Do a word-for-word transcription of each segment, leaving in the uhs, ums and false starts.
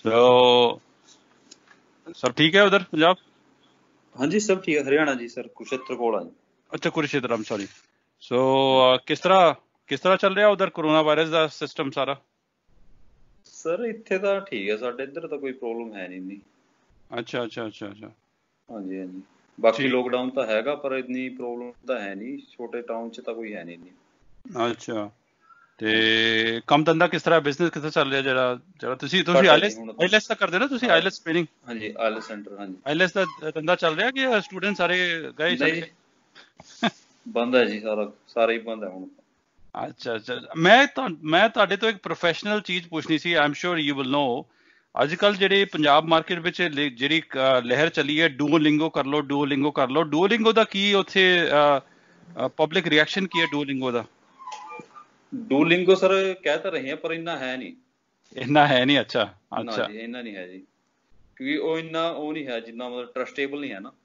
तो सब ठीक है उधर पंजाब? हाँ जी सब ठीक है। हरियाणा जी सर, कुरुक्षेत्र कोल जी। अच्छा Kurukshetra, I am sorry. So किस तरह किस तरह ਚੱਲ ਰਿਹਾ ਉਧਰ ਕੋਰੋਨਾ ਵਾਇਰਸ ਦਾ ਸਿਸਟਮ ਸਾਰਾ? ਸਰ ਇੱਥੇ ਤਾਂ ਠੀਕ ਹੈ, ਸਾਡੇ ਇੱਧਰ ਤਾਂ ਕੋਈ ਪ੍ਰੋਬਲਮ ਹੈ ਨਹੀਂ ਇੰਨੀ। ਅੱਛਾ ਅੱਛਾ ਅੱਛਾ ਅੱਛਾ ਹਾਂਜੀ ਹਾਂਜੀ, ਬਾਕੀ ਠੀਕ। ਲੋਕਡਾਊਨ ਤਾਂ ਹੈਗਾ ਪਰ ਇੰਨੀ ਪ੍ਰੋਬਲਮ ਤਾਂ ਹੈ ਨਹੀਂ, ਛੋਟੇ ਟਾਊਨ 'ਚ ਤਾਂ ਕੋਈ ਹੈ ਨਹੀਂ ਇੰਨੀ। ਅੱਛਾ ਤੇ ਹਾਂਜੀ ਕੰਮ ਧੰਦਾ ਕਿਸ ਤਰ੍ਹਾਂ, ਬਿਜ਼ਨਸ ਕਿਸ ਤਰ੍ਹਾਂ ਚੱਲ ਰਿਹਾ? ਜਿਹੜਾ ਜਿਹੜਾ ਤੁਸੀਂ ਤੁਸੀਂ ਘੱਟ ਹੈ ਜੀ ਆਈਲੈਸ ਹੁਣ ਤਾਂ। ਆਈਲੈਸ ਤਾਂ ਕਰਦੇ ਨਾ ਤੁਸੀਂ, ਹਾਂ ਆਈਲੈਸ ਟ੍ਰੇਨਿੰਗ? ਹਾਂਜੀ ਆਇਲ ਸੈਂਟਰ ਹਾਂਜੀ। ਆਈਲੈਸ ਦਾ ਧੰਦਾ ਚੱਲ ਰਿਹਾ ਕਿ ਸਟੂਡੈਂਟ ਸਾਰੇ ਗਏ ਨਹੀਂ ਚਲੇ ਜੀ, ਗਏ? ਬੰਦ ਹੈ ਜੀ, ਸਾਰਾ ਸਾਰਾ ਹੀ ਬੰਦ ਹੈ ਹੁਣ। ਅੱਛਾ ਅੱਛਾ, ਮੈਂ ਤਾਂ ਮੈਂ ਤੁਹਾਡੇ ਤੋਂ ਇੱਕ ਪ੍ਰੋਫੈਸ਼ਨਲ ਚੀਜ਼ ਪੁੱਛਣੀ ਸੀ। I am sure you will know, ਅੱਜ ਕੱਲ੍ਹ ਜਿਹੜੇ ਪੰਜਾਬ ਮਾਰਕੀਟ ਵਿੱਚ ਲੇ- ਜਿਹੜੀ ਅਹ, ਲਹਿਰ ਚੱਲੀ ਹੈ, ਡੂਓਲਿੰਗੋ ਕਰ ਲਓ, ਡੂਓਲਿੰਗੋ ਕਰ ਲਓ। ਡੂਓਲਿੰਗੋ ਦਾ ਕੀ ਉੱਥੇ ਪਬਲਿਕ ਰਿਐਕਸ਼ਨ ਕੀ ਹੈ ਡੂਓਲਿੰਗੋ ਦਾ? ਡੂਲਿੰਗੋ ਸਰ ਕਹਿ ਤਾਂ ਰਹੇ ਆ ਪਰ ਇੰਨਾ ਹੈ ਨਹੀਂ। ਇੰਨਾ ਹੈ ਨਹੀਂ? ਅੱਛਾ ਨਾ ਅੱਛਾ। ਜੀ ਇੰਨਾ ਨਹੀਂ ਹੈ ਜੀ, ਕਿਉਂਕਿ ਉਹ ਇੰਨਾ ਉਹ ਨਹੀਂ ਹੈ ਜਿੰਨਾ ਮਤਲਬ ਟਰਸਟੇਬਲ ਨਹੀਂ ਹੈ ਨਾ।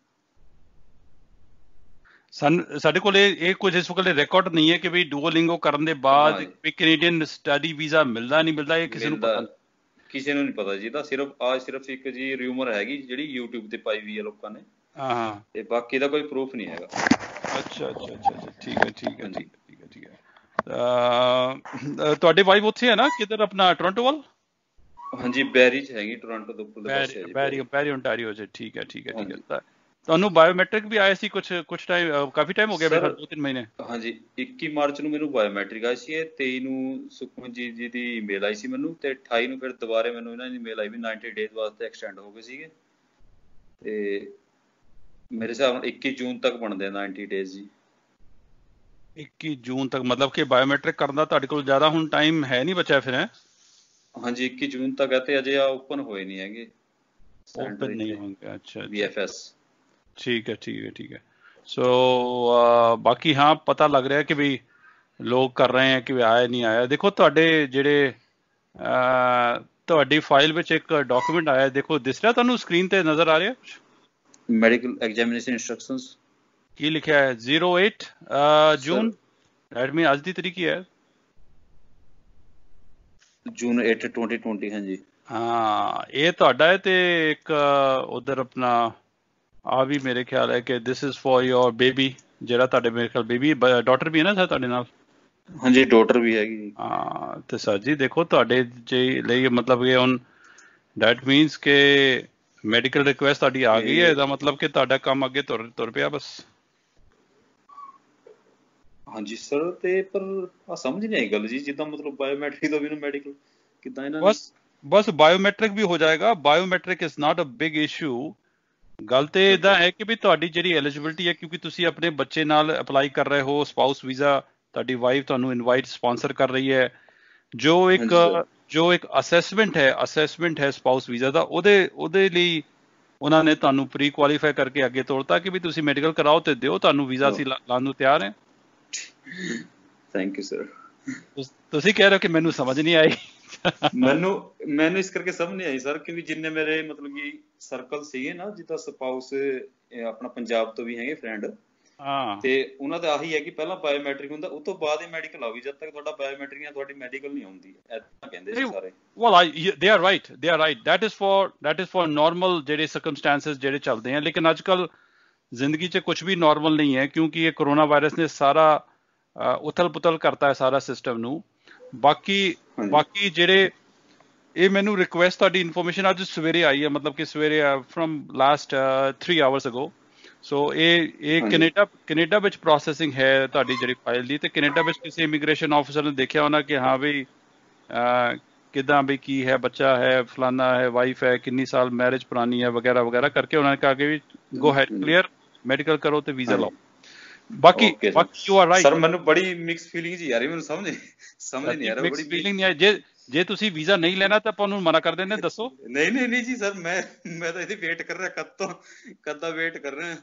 ਸਨ ਸਾਡੇ ਕੋਲ ਇਹ ਇਹ ਕੁਝ ਇਸ ਵਕਤ ਰਿਕਾਰਡ ਨਹੀਂ ਹੈ ਕਿ ਵੀ ਡੂਓਲਿੰਗੋ ਕਰਨ ਦੇ ਬਾਅਦ ਹਾਂ ਜੀ ਵੀ ਕੈਨੇਡੀਅਨ ਸਟੱਡੀ ਵੀਜ਼ਾ ਮਿਲਦਾ ਨਹੀਂ ਮਿਲਦਾ, ਇਹ ਕਿਸੇ ਨੂੰ ਮਿਲਦਾ, ਪਤਾ ਨਹੀਂ। ਕਿਸੇ ਨੂੰ ਨਹੀਂ ਪਤਾ ਜੀ। ਇਹਦਾ ਸਿਰਫ ਆ ਸਿਰਫ ਇੱਕ ਜੀ ਰਿਊਮਰ ਹੈਗੀ ਜਿਹੜੀ YouTube ਤੇ ਪਾਈ ਵੀ ਹੈ ਲੋਕਾਂ ਨੇ, ਹਾਂ ਹਾਂ। ਤੇ ਬਾਕੀ ਦਾ ਕੋਈ ਪ੍ਰੂਫ ਨਹੀਂ ਹੈਗਾ। ਅੱਛਾ ਅੱਛਾ ਅੱਛਾ ਅੱਛਾ, ਠੀਕ ਹੈ ਠੀਕ ਹੈ ਹਾਂਜੀ ਠੀਕ ਹੈ ਠੀਕ ਹੈ ਠੀਕ ਹੈ। ਅਹ, ਤੁਹਾਡੀ ਵਾਈਫ ਉੱਥੇ ਹੈ ਨਾ, ਕਿੱਧਰ ਆਪਣਾ ਟੋਰਾਂਟੋ ਵੱਲ? ਹਾਂਜੀ ਬੈਰੀ 'ਚ ਹੈਗੀ, ਟੋਰਾਂਟੋ ਤੋਂ ਉੱਪਰਲੇ ਬੈਰੀ ਪਾਸੇ ਹੈ ਜੀ ਬੈਰੀ ਬੈਰੀ। ਬੈਰੀ ਓਨਟਾਰੀਓ 'ਚ, ਠੀਕ ਹੈ ਠੀਕ ਹੈ ਠੀਕ ਹੈ। ਹਾਂਜੀ ਤਾਂ ਤੁਹਾਨੂੰ ਬਾਇਓਮੈਟ੍ਰਿਕ ਵੀ ਆਏ ਸੀ ਕੁਛ ਕੁਛ ਟਾਈਮ, ਕਾਫੀ ਟਾਈਮ ਹੋ ਗਿਆ ਮੇਰੇ ਸਰ, ਖਿਆਲ ਦੋ ਤਿੰਨ ਮਹੀਨੇ। ਹਾਂਜੀ ਇੱਕੀ ਮਾਰਚ ਨੂੰ ਮੈਨੂੰ ਬਾਇਓਮੈਟ੍ਰਿਕ ਆਈ ਸੀ, ਤੇਈ ਨੂੰ ਸੁਖਮਨਜੀਤ ਜੀ ਦੀ ਈਮੇਲ ਆਈ ਸੀ ਮੈਨੂੰ, ਤੇ ਅਠਾਈ ਨੂੰ ਫਿਰ ਦੁਬਾਰੇ ਮੈਨੂੰ ਇਹਨਾਂ ਦੀ ਈਮੇਲ ਆਈ ਵੀ ਨਾਈਨਟੀ ਡੇਜ਼ ਵਾਸਤੇ ਐਕਸਟੈਂਡ ਹੋ ਗਏ ਸੀਗੇ। ਤੇ ਮੇਰੇ ਹਿਸਾਬ ਨਾਲ ਇੱਕੀ ਜੂਨ ਤੱਕ ਬਣਦੇ ਆ ਨਾਈਨਟੀ ਡੇਜ਼ ਜੀ। ਇੱਕੀ ਜੂਨ ਤੱਕ? ਮਤਲਬ ਕਿ ਬਾਇਓਮੈਟ੍ਰਿਕ ਕਰਨ ਦਾ ਤੁਹਾਡੇ ਕੋਲ ਜ਼ਿਆਦਾ ਹੁਣ ਟਾਈਮ ਹੈ ਨਹੀਂ ਬਚਿਆ ਫਿਰ? ਹੈ ਹਾਂਜੀ ਇੱਕੀ ਜੂਨ ਤੱਕ ਹੈ, ਤੇ ਅਜੇ ਆ ਓਪਨ ਹੋਏ ਨਹੀਂ ਹੈਗੇ ਸੈਂਟਰ ਓਪਨ ਨਹੀਂ ਇੱਥੇ ਹੋਣਗੇ? ਅੱਛਾ ਵੀ ਅੱਛਾ, ਐਫ ਐਸ। ਠੀਕ ਹੈ ਠੀਕ ਹੈ ਠੀਕ ਹੈ। ਸੋ ਬਾਕੀ ਹਾਂ ਪਤਾ ਲੱਗ ਰਿਹਾ ਕਿ ਵੀ ਲੋਕ ਕਰ ਰਹੇ ਹੈ ਕਿ ਵੀ ਆਇਆ ਨਹੀਂ ਆਇਆ। ਦੇਖੋ ਤੁਹਾਡੇ ਜਿਹੜੇ ਅਹ, ਤੁਹਾਡੀ ਫਾਈਲ ਵਿੱਚ ਇੱਕ ਡਾਕੂਮੈਂਟ ਆਇਆ, ਦੇਖੋ ਦਿਸ ਰਿਹਾ ਤੁਹਾਨੂੰ ਸਕਰੀਨ ਤੇ ਨਜ਼ਰ ਆ ਰਿਹਾ ਕੁਛ? Medical examination instructions. ਕੀ ਲਿਖਿਆ ਹੈ? Zero eight sir June? That mean ਅੱਜ ਦੀ ਤਰੀਕ ਹੀ ਹੈ। ਜੂਨ ਏਟ ਟਵੈਂਟੀ ਟਵੈਂਟੀ ਹਾਂਜੀ। ਹਾਂ ਇਹ ਤੁਹਾਡਾ ਹੈ। ਤੇ ਇੱਕ ਉਧਰ ਆਪਣਾ ਆ ਵੀ ਮੇਰੇ ਖਿਆਲ ਹੈ ਕਿ this is for your baby, ਜਿਹੜਾ ਤੁਹਾਡੇ ਮੇਰੇ ਖਿਆਲ ਬੇਬੀ ਡਾਟਰ ਵੀ ਹੈ ਨਾ ਸਰ ਤੁਹਾਡੇ ਨਾਲ? ਹਾਂਜੀ ਡਾਟਰ ਵੀ ਹੈਗੀ ਜੀ। ਹਾਂ ਤੇ ਸਰ ਜੀ ਦੇਖੋ ਤੁਹਾਡੇ ਜੇ ਲਈ ਮਤਲਬ ਇਹ ਹੁਣ ਡੈਟ ਮੀਨਸ ਕਿ ਮੈਡੀਕਲ ਰਿਕੁਐਸਟ ਤੁਹਾਡੀ ਆ ਗਈ ਹੈ, ਤੇ ਇਹਦਾ ਮਤਲਬ ਕਿ ਤੁਹਾਡਾ ਕੰਮ ਅੱਗੇ ਤੁਰ ਤੁਰ ਪਿਆ ਬਸ। ਹਾਂਜੀ ਸਰ, ਤੇ ਪਰ ਆ ਸਮਝ ਨਹੀਂ ਆਈ ਗੱਲ ਜੀ, ਜਿੱਦਾਂ ਮਤਲਬ ਬਾਇਓਮੈਟ੍ਰਿਕ ਦਾ ਵੀ ਨਾ ਮੈਡੀਕਲ ਕਿੱਦਾਂ ਇਹਨਾਂ ਨੇ। ਬਸ ਬਸ ਬਾਇਓਮੈਟ੍ਰਿਕ ਵੀ ਹੋ ਜਾਏਗਾ। Biometric is not a big issue. ਗੱਲ ਤੇ ਅੱਛਾ ਇਦਾਂ ਅੱਛਾ ਹੈ ਕਿ ਵੀ ਤੁਹਾਡੀ ਜਿਹੜੀ ਐਲੀਜੀਬਿਲਟੀ ਹੈ, ਕਿਉਂਕਿ ਤੁਸੀਂ ਆਪਣੇ ਬੱਚੇ ਨਾਲ ਅਪਲਾਈ ਕਰ ਰਹੇ ਹੋ ਸਪਾਊਸ ਵੀਜ਼ਾ, ਤੁਹਾਡੀ ਵਾਈਫ ਤੁਹਾਨੂੰ ਇਨਵਾਈਟ ਸਪਾਂਸਰ ਕਰ ਰਹੀ ਹੈ। ਜੋ ਇੱਕ ਹਾਂਜੀ ਸਰ। ਜੋ ਇੱਕ ਅਸੈਸਮੈਂਟ ਹੈ ਅਸੈਸਮੈਂਟ ਹੈ ਸਪਾਊਸ ਵੀਜ਼ਾ ਦਾ, ਉਹਦੇ ਉਹਦੇ ਲਈ ਉਹਨਾਂ ਨੇ ਤੁਹਾਨੂੰ ਪ੍ਰੀ ਕੁਆਲੀਫਾਈ ਕਰਕੇ ਅੱਗੇ ਤੋਰਤਾ ਕਿ ਵੀ ਤੁਸੀਂ ਮੈਡੀਕਲ ਕਰਾਓ ਤੇ ਦਿਓ, ਤੁਹਾਨੂੰ ਵੀਜ਼ਾ ਅਸੀਂ ਲਾ- ਲਾਉਣ ਨੂੰ ਤਿਆਰ ਹੈ। Thank you sir. ਤੁਸ- ਤੁਸੀਂ ਕਹਿ ਰਹੇ ਹੋ ਕਿ ਮੈਨੂੰ ਸਮਝ ਨਹੀਂ ਆਈ। ਮੈਨੂੰ ਮੈਨੂੰ ਇਸ ਕਰਕੇ ਸਮਝ ਨਹੀਂ ਆਈ ਸਰ, ਕਿਉਂਕਿ ਜਿੰਨੇ ਮੇਰੇ ਮਤਲਬ ਕਿ ਸਰਕਲ ਸੀਗੇ ਨਾ, ਜਿੱਦਾਂ ਸਪਾਊਸ ਆਪਣਾ ਪੰਜਾਬ ਤੋਂ ਵੀ ਹੈਗੇ ਫਰੈਂਡ, ਹਾਂ ਤੇ ਉਹਨਾਂ ਦਾ ਆਹੀ ਹੈ ਕਿ ਪਹਿਲਾਂ ਬਾਇਓਮੈਟ੍ਰਿਕ ਹੁੰਦਾ, ਉਸ ਤੋਂ ਬਾਅਦ ਹੀ ਮੈਡੀਕਲ ਆਊਗੀ। ਜਦ ਤੱਕ ਤੁਹਾਡਾ ਬਾਇਓਮੈਟ੍ਰਿਕ ਜਾਂ ਤੁਹਾਡੀ ਮੈਡੀਕਲ ਨਹੀਂ ਆਉਂਦੀ, ਏਦਾਂ ਕਹਿੰਦੇ ਸੀ ਨਹੀਂ, ਸਾਰੇ। well I y- they are right they are right that is for that is for normal ਜਿਹੜੇ circumstances ਜਿਹੜੇ ਚੱਲਦੇ ਆ। ਲੇਕਿਨ ਅੱਜ ਕੱਲ ਜ਼ਿੰਦਗੀ 'ਚ ਕੁਝ ਵੀ ਨਾਰਮਲ ਨਹੀਂ ਹੈ, ਕਿਉਂਕਿ ਇਹ ਕੋਰੋਨਾ ਵਾਇਰਸ ਨੇ ਸਾਰਾ ਉਥਲ ਪੁਥਲ ਕਰਤਾ ਹੈ ਸਾਰਾ ਸਿਸਟਮ ਨੂੰ। ਬਾਕੀ ਹਾਂਜੀ ਬਾਕੀ ਜਿਹੜੇ ਇਹ ਮੈਨੂੰ ਰਿਕੁਐਸਟ ਤੁਹਾਡੀ ਇਨਫੋਰਮੇਸ਼ਨ ਅੱਜ ਸਵੇਰੇ ਆਈ ਹੈ, ਮਤਲਬ ਕਿ ਸਵੇਰੇ from last three hours ago. So ਇਹ ਇਹ ਹਾਂਜੀ ਕੈਨੇਡਾ ਕੈਨੇਡਾ ਵਿੱਚ ਪ੍ਰੋਸੈਸਿੰਗ ਹੈ ਤੁਹਾਡੀ ਜਿਹੜੀ ਫਾਈਲ ਦੀ, ਤੇ ਕੈਨੇਡਾ ਵਿੱਚ ਕਿਸੇ ਇਮੀਗ੍ਰੇਸ਼ਨ ਆਫਿਸਰ ਨੇ ਦੇਖਿਆ ਹੋਣਾ ਕਿ ਹਾਂ ਵੀ ਅਹ, ਕਿੱਦਾਂ ਵੀ ਕੀ ਹੈ, ਬੱਚਾ ਹੈ, ਫਲਾਨਾ ਹੈ, ਵਾਈਫ ਹੈ, ਕਿੰਨੀ ਸਾਲ ਮੈਰਿਜ ਪੁਰਾਣੀ ਹੈ, ਵਗੈਰਾ ਵਗੈਰਾ ਕਰਕੇ ਉਹਨਾਂ ਨੇ ਕਹਾ ਕਿ ਵੀ ਗੋ ਹੈਡ ਹਾਂਜੀ ਕਲੀਅਰ ਮੈਡੀਕਲ ਕਰੋ ਤੇ ਵੀਜ਼ਾ ਹਾਂਜੀ ਲਾਓ। ਬਾਕੀ ਓਕੇ ਸਰ। ਬਾਕੀ ਯੂ ਆਰ ਰਾਈਟ। ਸਰ ਮੈਨੂੰ ਬੜੀ ਮਿਕਸ ਫੀਲਿੰਗ ਜੀ ਆ ਰਹੀ, ਮੈਨੂੰ ਸਮਝ ਸਮਝ ਨਹੀਂ ਸਾਡੀ ਆ ਰਿਹਾ, ਬੜੀ ਮਿਕਸ ਮਿਕਸ। ਫੀਲਿੰਗ ਨਹੀਂ ਹੈ। ਜੇ ਜੇ ਤੁਸੀਂ ਵੀਜ਼ਾ ਨਹੀਂ ਲੈਣਾ ਤਾਂ ਆਪਾਂ ਉਹਨੂੰ ਮਨਾ ਕਰ ਦਿੰਦੇ, ਦੱਸੋ। ਨਹੀਂ ਨਹੀਂ ਨਹੀਂ ਜੀ ਸਰ, ਮੈਂ ਮੈਂ ਤਾਂ ਇਹਦੀ ਵੇਟ ਕਰ ਰਿਹਾ, ਕਦ ਤੋਂ ਕਦ ਦਾ ਵੇਟ ਕਰ ਰਿਹਾ।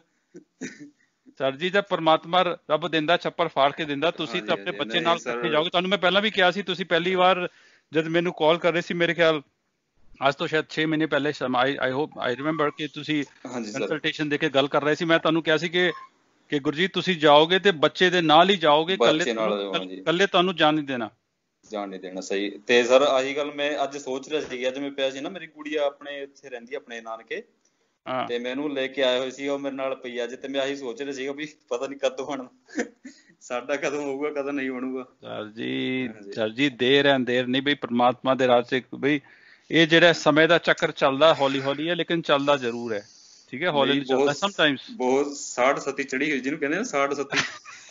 ਸਰ ਜੀ ਤਾਂ ਪਰਮਾਤਮਾ ਰੱਬ ਦਿੰਦਾ, ਛੱਪਰ ਫਾੜ ਕੇ ਦਿੰਦਾ। ਤੁਸੀਂ ਤਾਂ ਹਾਂਜੀ ਆਪਣੇ ਹਾਂਜੀ ਬੱਚੇ ਨਹੀਂ ਨਾਲ ਸਰ। ਇਕੱਠੇ ਜਾਓਗੇ। ਤੁਹਾਨੂੰ ਮੈਂ ਪਹਿਲਾਂ ਵੀ ਕਿਹਾ ਸੀ, ਤੁਸੀਂ ਪਹਿਲੀ ਵਾਰ ਜਦ ਮੈਨੂੰ ਕਾਲ ਕਰ ਰਹੇ ਸੀ, ਮੇਰੇ ਖਿਆਲ ਅੱਜ ਤੋਂ ਸ਼ਾਇਦ ਛੇ ਮਹੀਨੇ ਪਹਿਲੇ, ਆਈ ਆਈ ਹੋਪ ਆਈ ਰਿਮੈਂਬਰ ਕਿ ਤੁਸੀਂ ਹਾਂਜੀ ਸਰ। ਕੰਸਲਟੇਸ਼ਨ ਦੇ ਕੇ ਗੱਲ ਕਰ ਰਹੇ ਸੀ। ਮੈਂ ਤੁਹਾਨੂੰ ਕਿਹਾ ਸੀ ਕਿ ਕਿ ਗੁਰਜੀਤ ਤੁਸੀਂ ਜਾਓਗੇ ਤੇ ਬੱਚੇ ਦੇ ਨਾਲ ਹੀ ਜਾਓਗੇ, ਇਕੱਲੇ ਬੱਚੇ ਤੁਹਾਨੂੰ ਨਾਲ ਹਾਂਜੀ। ਇਕੱਲੇ ਤੁਹਾਨੂੰ ਜਾਣ ਨਹੀਂ ਦੇਣਾ। ਜਾਣ ਨਹੀਂ ਦੇਣਾ, ਸਹੀ। ਤੇ ਸਰ ਆਹੀ ਗੱਲ ਮੈਂ ਅੱਜ ਸੋਚ ਰਿਹਾ ਸੀ, ਅੱਜ ਮੈਂ ਪਿਆ ਸੀ ਨਾ, ਮੇਰੀ ਗੁੜੀਆ ਆਪਣੇ ਇੱਥੇ ਰਹਿੰਦੀ ਆਪਣੇ ਨਾਨਕੇ, ਤੇ ਮੈਨੂੰ ਲੈ ਕੇ ਆਏ ਹੋਏ ਸੀ, ਉਹ ਮੇਰੇ ਨਾਲ ਪਈ ਅੱਜ, ਤੇ ਮੈਂ ਆਹੀ ਸੋਚ ਰਿਹਾ ਸੀਗਾ ਵੀ ਪਤਾ ਨੀ ਕਦੋਂ ਬਣਨਾ, ਸਾਡਾ ਕਦੋਂ ਹੋਊਗਾ ਕਦੋਂ ਨਹੀਂ ਬਣੂਗਾ। ਸਰ ਜੀ ਸਰ ਜੀ ਦੇਰ ਹੈ ਅੰਧੇਰ ਨਹੀਂ ਬਈ, ਪ੍ਰਮਾਤਮਾ ਦੇ ਰਾਜ ਚ ਬਈ ਇਹ ਜਿਹੜਾ ਸਮੇਂ ਦਾ ਚੱਕਰ ਚੱਲਦਾ ਹੌਲੀ ਹੌਲੀ ਹੈ, ਲੇਕਿਨ ਚੱਲਦਾ ਜ਼ਰੂਰ ਹੈ, ਠੀਕ ਹੈ, ਹੌਲੀ ਹੌਲੀ ਚੱਲਦਾ ਸਮਟਾਈਮਸ। ਬਹੁਤ ਸਾੜ ਸਤੀ ਚੜੀ ਹੋਈ ਜਿਹਨੂੰ ਕਹਿੰਦੇ ਨਾ, ਸਾੜ ਸਤੀ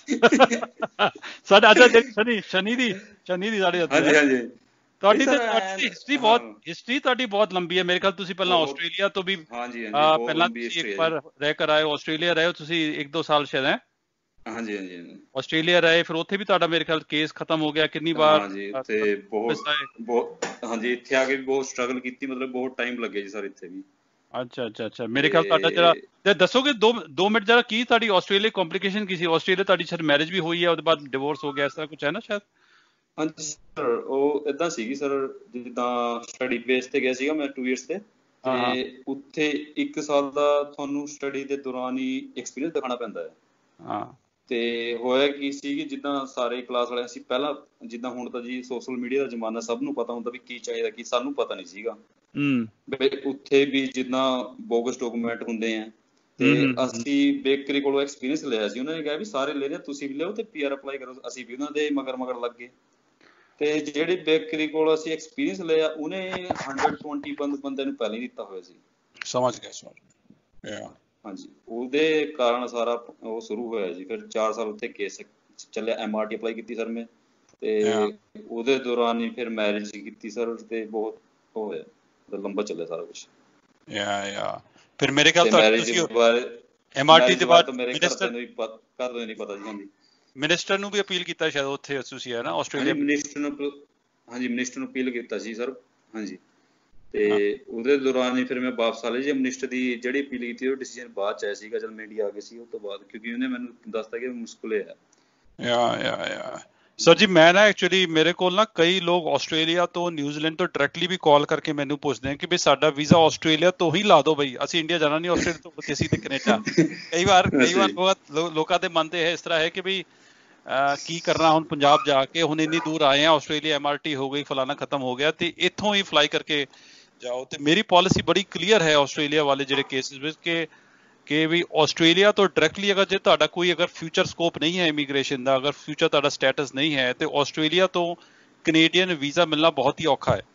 ਸਾਡਾ ਅੱਛਾ ਜਿਹੜੀ ਸ਼ਨੀ ਸ਼ਨੀ ਦੀ ਸ਼ਨੀ ਦੀ ਸਾਡੇ ਹਾਂਜੀ ਹਾਂਜੀ। ਤੁਹਾਡੀ ਤਾਂ ਹਿਸਟਰੀ ਬਹੁਤ ਹਿਸਟਰੀ ਤੁਹਾਡੀ ਬਹੁਤ ਲੰਬੀ ਹੈ ਮੇਰੇ ਖਿਆਲ। ਤੁਸੀਂ ਪਹਿਲਾਂ ਆਸਟ੍ਰੇਲੀਆ ਤੋਂ ਵੀ ਪਹਿਲਾਂ ਤੁਸੀਂ ਇੱਕ ਵਾਰ ਰਹਿ ਕਰ ਆਏ ਹੋ, ਆਸਟ੍ਰੇਲੀਆ ਰਹੇ ਹੋ ਤੁਸੀਂ ਇੱਕ ਦੋ ਸਾਲ ਸ਼ਾਇਦ ਹੈ। ਹਾਂਜੀ ਹਾਂਜੀ ਆਸਟ੍ਰੇਲੀਆ ਰਹੇ, ਫਿਰ ਉੱਥੇ ਵੀ ਤੁਹਾਡਾ ਮੇਰੇ ਖਿਆਲ ਕੇਸ ਖਤਮ ਹੋ ਗਿਆ ਕਿੰਨੀ ਵਾਰ। ਹਾਂਜੀ ਤੇ ਬਹੁਤ ਬਹੁਤ ਹਾਂਜੀ, ਇੱਥੇ ਆ ਕੇ ਵੀ ਬਹੁਤ ਸਟਰਗਲ ਕੀਤੀ, ਮਤਲਬ ਬਹੁਤ ਟਾਈਮ ਲੱਗਿਆ ਜੀ ਸਰ ਇੱਥੇ ਵੀ। ਅੱਛਾ ਅੱਛਾ ਅੱਛਾ। ਮੇਰੇ ਖਿਆਲ ਤੁਹਾਡਾ ਜਿਹੜਾ ਤੇ ਦੱਸੋਗੇ ਦੋ ਦੋ ਮਿੰਟ ਜਰਾ, ਕੀ ਤੁਹਾਡੀ ਆਸਟ੍ਰੇਲੀਆ ਕੰਪਲਿਕੇਸ਼ਨ ਕੀ ਸੀ? ਆਸਟ੍ਰੇਲੀਆ ਤੁਹਾਡੀ ਸ਼ਾਇਦ ਮੈਰਿਜ ਵੀ ਹੋਈ ਹੈ, ਉਹਦੇ ਬਾਅਦ ਡਿਵੋਰਸ ਹੋ ਗਿਆ, ਇਸ ਤਰ੍ਹਾਂ ਕੁਝ ਹੈ ਨਾ ਸ਼ਾਇਦ? ਹਾਂਜੀ ਸਰ, ਉਹ ਏਦਾਂ ਸੀਗੀ ਸਰ, ਜਿੱਦਾਂ ਸਟੱਡੀ ਬੇਸ ਤੇ ਗਿਆ ਸੀਗਾ ਮੈਂ ਟੂ ਇਅਰਸ ਤੇ, ਤੇ ਉੱਥੇ ਇੱਕ ਸਾਲ ਦਾ ਤੁਹਾਨੂੰ ਸਟੱਡੀ ਦੇ ਦੌਰਾਨ ਹੀ ਐਕਸਪੀਰੀਅੰਸ ਦਿਖਾਉਣਾ ਪੈਂਦਾ ਹੈ। ਹਾਂ। ਤੇ ਹੋਇਆ ਕੀ ਸੀ ਕਿ ਜਿੱਦਾਂ ਸਾਰੇ ਕਲਾਸ ਵਾਲੇ ਸੀ ਪਹਿਲਾਂ, ਜਿੱਦਾਂ ਹੁਣ ਤਾਂ ਜੀ ਸੋਸ਼ਲ ਮੀਡੀਆ ਦਾ ਜ਼ਮਾਨਾ, ਸਭ ਨੂੰ ਪਤਾ ਹੁੰਦਾ ਵੀ ਕੀ ਚਾਹੀਦਾ, ਕੀ ਸਾਨੂੰ ਪਤਾ ਨਹੀਂ ਸੀਗਾ। ਉੱਥੇ ਵੀ ਜਿੱਦਾਂ ਬੋਗਸ ਡਾਕੂਮੈਂਟ ਹੁੰਦੇ ਆ, ਤੇ ਅਸੀਂ ਬੇਕਰੀ ਕੋਲੋਂ ਐਕਸਪੀਰੀਅੰਸ ਲਿਆ ਸੀ, ਉਹਨਾਂ ਨੇ ਕਿਹਾ ਵੀ ਸਾਰੇ ਲੈ ਰਹੇ ਤੁਸੀਂ ਵੀ ਲਿਓ ਤੇ ਪੀ ਆਰ ਅਪਲਾਈ ਕਰੋ। ਅਸੀਂ ਵੀ ਉਹਨਾਂ ਦੇ ਮਗਰ ਮਗਰ ਲੱਗ ਗਏ, ਤੇ ਜਿਹੜੀ ਬੇਕਰੀ ਕੋਲ ਅਸੀਂ ਐਕਸਪੀਰੀਅੰਸ ਲਿਆ, ਉਹਨੇ ਹੰਡਰਡ ਟਵੰਟੀ ਬੰਦੇ ਨੂੰ ਪਹਿਲਾਂ ਹੀ ਦਿੱਤਾ ਹੋਇਆ ਸੀ। ਸਮਝ ਗਿਆ ਸਮਝ ਗਿਆ। ਹਾਂਜੀ, ਉਹਦੇ ਕਾਰਨ ਸਾਰਾ ਉਹ ਸ਼ੁਰੂ ਹੋਇਆ ਜੀ। ਫਿਰ ਚਾਰ ਸਾਲ ਉੱਥੇ ਕੇਸ ਚੱਲਿਆ, ਐਮ ਆਰ ਟੀ ਅਪਲਾਈ ਕੀਤੀ ਸਰ ਮੈਂ, ਤੇ ਉਹਦੇ ਦੌਰਾਨ ਹੀ ਫਿਰ ਮੈਰਿਜ ਕੀਤੀ ਸਰ, ਤੇ ਬਹੁਤ ਉਹ ਹੋਇਆ, ਲੰਬਾ ਚੱਲਿਆ ਸਾਰਾ ਕੁਛ। ਯਾ ਯਾ ਫਿਰ ਮੇਰੇ ਖਿਆਲ ਮੈਰਿਜ ਬਾਰੇ ਐਮ ਆਰ ਟੀ ਦੇ ਬਾਅਦ ਮੇਰੇ ਘਰਦਿਆਂ ਨੂੰ ਵੀ ਘਰਦਿਆਂ ਨੂੰ ਨਹੀਂ ਪਤਾ ਜੀ। ਹਾਂਜੀ, ਮਿਨਿਸਟਰ ਨੂੰ ਵੀ ਅਪੀਲ ਕੀਤਾ ਸ਼ਾਇਦ ਉੱਥੇ ਤੁਸੀਂ ਹੈ ਨਾ ਆਸਟ੍ਰੇਲੀਆ? ਮਿਨਿਸਟਰ ਨੂੰ, ਹਾਂਜੀ ਮਿਨਿਸਟਰ ਨੂੰ ਅਪੀਲ ਕੀਤਾ ਸੀ ਸਰ। ਹਾਂਜੀ, ਤੇ ਉਹਦੇ ਦੌਰਾਨ ਹੀ ਫਿਰ ਮੈਂ ਵਾਪਸ ਆ ਲਿਆ ਜੀ। ਮਿਨਿਸਟਰ ਦੀ ਜਿਹੜੀ ਅਪੀਲ ਕੀਤੀ ਉਹ ਡਿਸੀਜਨ ਬਾਅਦ ਚ ਆਇਆ ਸੀਗਾ, ਜਦ ਮੈਂ ਇੰਡੀਆ ਆ ਗਏ ਸੀ ਉਸ ਤੋਂ ਬਾਅਦ, ਕਿਉਂਕਿ ਉਹਨੇ ਮੈਨੂੰ ਦੱਸਤਾ ਕਿ ਮੁਸ਼ਕਿਲ ਹੈ। ਯਾ ਯਾ ਯਾ ਸਰ ਜੀ, ਮੈਂ ਨਾ ਐਕਚੁਅਲੀ ਮੇਰੇ ਕੋਲ ਨਾ ਕਈ ਲੋਕ ਆਸਟ੍ਰੇਲੀਆ ਤੋਂ, ਨਿਊਜ਼ੀਲੈਂਡ ਤੋਂ ਡਾਇਰੈਕਟਲੀ ਵੀ ਕਾਲ ਕਰਕੇ ਮੈਨੂੰ ਪੁੱਛਦੇ ਆ ਕਿ ਵੀ ਸਾਡਾ ਵੀਜ਼ਾ ਆਸਟ੍ਰੇਲੀਆ ਤੋਂ ਹੀ ਲਾ ਦਿਓ ਬਈ, ਅਸੀਂ ਇੰਡੀਆ ਜਾਣਾ ਨਹੀਂ, ਆਸਟ੍ਰੇਲੀਆ ਤੋਂ ਅਸੀਂ ਤੇ ਕੈਨੇਡਾ। ਕਈ ਵਾਰ ਕਈ ਵਾਰ ਲੋਕਾਂ ਦੇ ਮਨ ਤੇ ਇਸ ਤਰ੍ਹਾਂ ਹੈ ਕਿ ਵੀ ਕੀ ਕਰਨਾ ਹੁਣ ਪੰਜਾਬ ਜਾ ਕੇ, ਹੁਣ ਇੰਨੀ ਦੂਰ ਆਏ ਆ, ਆਸਟ੍ਰੇਲੀਆ ਐਮ ਆਰ ਟੀ ਹੋ ਗਈ, ਫਲਾਣਾ ਖਤਮ ਹੋ ਗਿਆ, ਤੇ ਇੱਥੋਂ ਹੀ ਫਲਾਈ ਕਰਕੇ ਜਾਓ। ਤੇ ਮੇਰੀ ਪਾਲਿਸੀ ਬੜੀ ਕਲੀਅਰ ਹੈ ਆਸਟ੍ਰੇਲੀਆ ਵਾਲੇ ਜਿਹੜੇ ਕੇਸਿਸ ਵਿੱਚ, ਕਿ ਕਿ ਵੀ ਆਸਟ੍ਰੇਲੀਆ ਤੋਂ ਡਾਇਰੈਕਟਲੀ ਅਗਰ ਜੇ ਤੁਹਾਡਾ ਕੋਈ ਅਗਰ ਫਿਊਚਰ ਸਕੋਪ ਨਹੀਂ ਹੈ ਇਮੀਗ੍ਰੇਸ਼ਨ ਦਾ, ਅਗਰ ਫਿਊਚਰ ਤੁਹਾਡਾ ਸਟੇਟਸ ਨਹੀਂ ਹੈ, ਤੇ ਆਸਟ੍ਰੇਲੀਆ ਤੋਂ ਕੈਨੇਡੀਅਨ ਵੀਜ਼ਾ ਮਿਲਣਾ ਬਹੁਤ ਹੀ ਔਖਾ ਹੈ।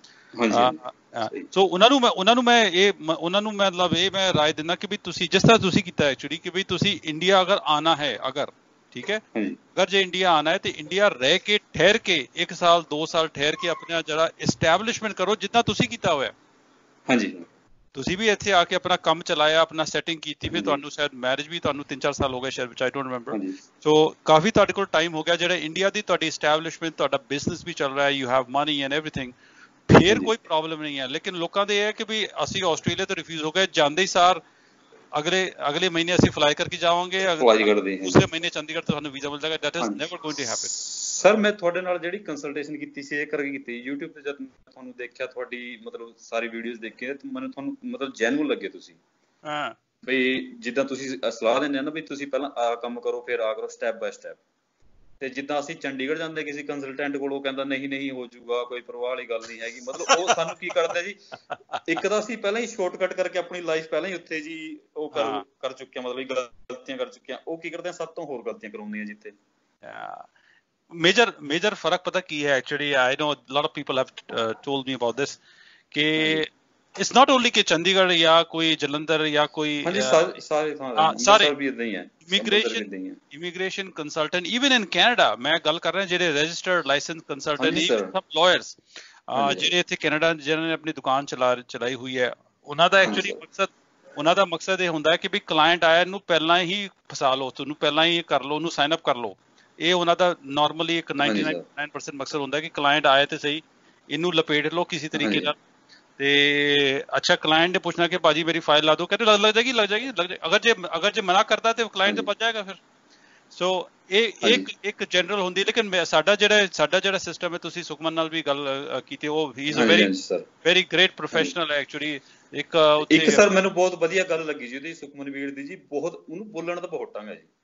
ਸੋ ਉਹਨਾਂ ਨੂੰ ਮੈਂ ਉਹਨਾਂ ਨੂੰ ਮੈਂ ਇਹ ਉਹਨਾਂ ਨੂੰ ਮਤਲਬ ਇਹ ਮੈਂ ਰਾਏ ਦਿੰਦਾ ਕਿ ਵੀ ਤੁਸੀਂ ਜਿਸ ਤਰ੍ਹਾਂ ਤੁਸੀਂ ਕੀਤਾ ਐਕਚੁਅਲੀ, ਕਿ ਵੀ ਤੁਸੀਂ ਇੰਡੀਆ ਅਗਰ ਆਉਣਾ ਹੈ, ਅਗਰ ਠੀਕ ਹੈ, ਅਗਰ ਜੇ ਇੰਡੀਆ ਆਉਣਾ ਹੈ ਤੇ ਇੰਡੀਆ ਰਹਿ ਕੇ ਠਹਿਰ ਕੇ ਇੱਕ ਸਾਲ ਦੋ ਸਾਲ ਠਹਿਰ ਕੇ ਆਪਣਾ ਜਿਹੜਾ ਐਸਟੈਬਲਿਸ਼ਮੈਂਟ ਕਰੋ, ਜਿੱਦਾਂ ਤੁਸੀਂ ਕੀਤਾ ਹੋਇਆ। ਹਾਂਜੀ, ਤੁਸੀਂ ਵੀ ਇੱਥੇ ਆ ਕੇ ਆਪਣਾ ਕੰਮ ਚਲਾਇਆ, ਆਪਣਾ ਸੈਟਿੰਗ ਕੀਤੀ, ਫਿਰ ਤੁਹਾਨੂੰ ਸ਼ਾਇਦ ਮੈਰਿਜ ਵੀ ਤੁਹਾਨੂੰ ਤਿੰਨ ਚਾਰ ਸਾਲ ਹੋ ਗਏ ਸ਼ਾਇਦ, ਵਿਚ ਆਈ ਡੋਂਟ ਰਿਮੈਂਬਰ। ਸੋ ਕਾਫੀ ਤੁਹਾਡੇ ਕੋਲ ਟਾਈਮ ਹੋ ਗਿਆ, ਜਿਹੜਾ ਇੰਡੀਆ ਦੀ ਤੁਹਾਡੀ ਐਸਟੈਬਲਿਸ਼ਮੈਂਟ, ਤੁਹਾਡਾ ਬਿਜ਼ਨਸ ਵੀ ਚੱਲ ਰਿਹਾ ਹੈ, you have money and everything, ਫਿਰ ਕੋਈ ਪ੍ਰੋਬਲਮ ਨਹੀਂ ਹੈ। ਲੇਕਿਨ ਲੋਕਾਂ ਦੇ ਇਹ ਹੈ ਕਿ ਵੀ ਅਸੀਂ ਆਸਟ੍ਰੇਲੀਆ ਤੋਂ ਰਿਫਿਊਜ਼ ਹੋ ਗਏ, ਜਾਂਦੇ ਹੀ ਸਾਰ ਅਗਲੇ ਅਗਲੇ ਮਹੀਨੇ ਅਸੀਂ ਫਲਾਈ ਕਰਕੇ ਜਾਵਾਂਗੇ, ਦੂਸਰੇ ਮਹੀਨੇ ਚੰਡੀਗੜ੍ਹ ਤੋਂ ਸਾਨੂੰ ਵੀਜ਼ਾ ਮਿਲ ਜਾਏਗਾ। That is never going to happen. Sir ਮੈਂ ਤੁਹਾਡੇ ਨਾਲ ਜਿਹੜੀ ਕੰਸਲਟੇਸ਼ਨ ਕੀਤੀ ਸੀ ਇਹ ਕਰਕੇ ਕੀਤੀ, YouTube ਤੇ ਜਦ ਤੁਹਾਨੂੰ ਦੇਖਿਆ, ਤੁਹਾਡੀ ਮਤਲਬ ਸਾਰੀ ਵੀਡੀਓਜ਼ ਦੇਖੇ, ਤੇ ਮੈਨੂੰ ਤੁਹਾਨੂੰ ਮਤਲਬ ਜੈਨੂਅਨ ਲੱਗੇ ਤੁਸੀਂ। ਹਾਂ, ਬਈ ਜਿੱਦਾਂ ਤੁਸੀਂ ਸਲਾਹ ਦਿੰਦੇ ਆ ਨਾ ਵੀ ਤੁਸੀਂ ਪਹਿਲਾਂ ਆਹ ਕੰਮ ਕਰੋ, ਫਿਰ ਆ ਕਰੋ, ਸਟੈਪ ਬਾਏ ਸਟੈਪ। ਤੇ ਜਿੱਦਾਂ ਅਸੀਂ ਚੰਡੀਗੜ੍ਹ ਜਾਂਦੇ ਕਿਸੇ ਕੰਸਲਟੈਂਟ ਕੋਲ, ਉਹ ਕਹਿੰਦਾ ਨਹੀਂ ਨਹੀਂ ਹੋ ਜਾਊਗਾ, ਕੋਈ ਪਰਵਾਹ ਵਾਲੀ ਗੱਲ ਨਹੀਂ ਹੈਗੀ। ਮਤਲਬ ਉਹ ਸਾਨੂੰ ਕੀ ਕਰਦੇ ਜੀ, ਇੱਕ ਤਾਂ ਅਸੀਂ ਪਹਿਲਾਂ ਹੀ ਸ਼ਾਰਟਕਟ ਕਰਕੇ ਆਪਣੀ ਲਾਈਫ ਪਹਿਲਾਂ ਹੀ ਉੱਥੇ ਜੀ ਉਹ ਕਰ ਕਰ ਚੁੱਕੇ ਹਾਂ, ਮਤਲਬ ਗਲਤੀਆਂ ਕਰ ਚੁੱਕੇ ਹਾਂ। ਉਹ ਕੀ ਕਰਦੇ ਆ, ਸਭ ਤੋਂ ਹੋਰ ਗਲਤੀਆਂ ਕਰਾਉਂਦੇ ਆ ਜਿੱਥੇ। ਮੇਜਰ ਮੇਜਰ ਫਰਕ ਪਤਾ ਕੀ ਹੈ actually, I know lot of people have told me about this, ਕਿ ਇਟਸ ਨਾਟ ਓਨਲੀ ਕਿ ਚੰਡੀਗੜ੍ਹ ਜਾਂ ਕੋਈ ਜਲੰਧਰ ਜਾਂ ਕੋਈ ਸਾਰੇ immigration immigration consultant, even in Canada ਮੈਂ ਗੱਲ ਕਰ ਰਿਹਾ, ਜਿਹੜੇ registered licence consultant, even some lawyers ਜਿਹੜੇ ਇੱਥੇ ਕੈਨੇਡਾ ਜਿਹਨਾਂ ਨੇ ਆਪਣੀ ਦੁਕਾਨ ਚਲਾ ਚਲਾਈ ਹੋਈ ਹੈ, ਉਹਨਾਂ ਦਾ ਐਕਚੁਅਲੀ ਮਕਸਦ ਉਹਨਾਂ ਦਾ ਮਕਸਦ ਇਹ ਹੁੰਦਾ ਹੈ ਕਿ ਵੀ ਕਲਾਇੰਟ ਆਇਆ ਇਹਨੂੰ ਪਹਿਲਾਂ ਹੀ ਫਸਾ ਲਓ, ਤੁਹਾਨੂੰ ਪਹਿਲਾਂ ਹੀ ਕਰ ਲਓ, ਉਹਨੂੰ ਸਾਈਨ ਅਪ ਕਰ ਲਓ। ਇਹ ਉਹਨਾਂ ਦਾ ਨਾਰਮਲੀ ਇੱਕ ਨਾਈਨਟੀ ਨਾਈਨ ਪਰਸੈਂਟ ਮਕਸਦ ਹੁੰਦਾ ਕਿ ਕਲਾਇੰਟ ਆਏ ਤੇ ਸਹੀ, ਇਹਨੂੰ ਲਪੇਟ ਲਓ ਕਿਸੇ ਤਰੀਕੇ ਨਾਲ। ਤੇ ਅੱਛਾ, ਕਲਾਇੰਟ ਨੇ ਪੁੱਛਣਾ ਕਿ ਭਾਜੀ ਮੇਰੀ ਫਾਈਲ ਲਾ ਦਿਓ, ਕਹਿੰਦੇ ਲੱਗ ਜਾਏਗੀ ਲੱਗ ਜਾਏਗੀ ਲੱਗ ਜਾਏਗੀ। ਅਗਰ ਜੇ ਅਗਰ ਜੇ ਮਨਾ ਕਰਦਾ ਤੇ ਕਲਾਇੰਟ ਤੇ ਬਚ ਜਾਏਗਾ ਫਿਰ। ਸੋ ਇਹ ਇੱਕ ਇੱਕ ਜਨਰਲ ਹੁੰਦੀ, ਲੇਕਿਨ ਸਾਡਾ ਜਿਹੜਾ ਸਾਡਾ ਜਿਹੜਾ ਸਿਸਟਮ ਹੈ, ਤੁਸੀਂ ਸੁਖਮਨ ਨਾਲ ਵੀ ਗੱਲ ਕੀਤੀ, ਉਹ ਹੀ is a very very great professional ਹੈ ਐਕਚੁਅਲੀ। ਇੱਕ ਇੱਕ ਸਰ ਮੈਨੂੰ ਬਹੁਤ ਵਧੀਆ ਗੱਲ ਲੱਗੀ ਜੀ ਉਹਦੀ, ਸੁਖਮਨ ਵੀਰ ਦੀ ਜੀ, ਬਹੁਤ ਉਹਨੂੰ ਬੋਲਣ ਦਾ ਬਹੁਤ ਢੰਗ ਹੈ ਜੀ।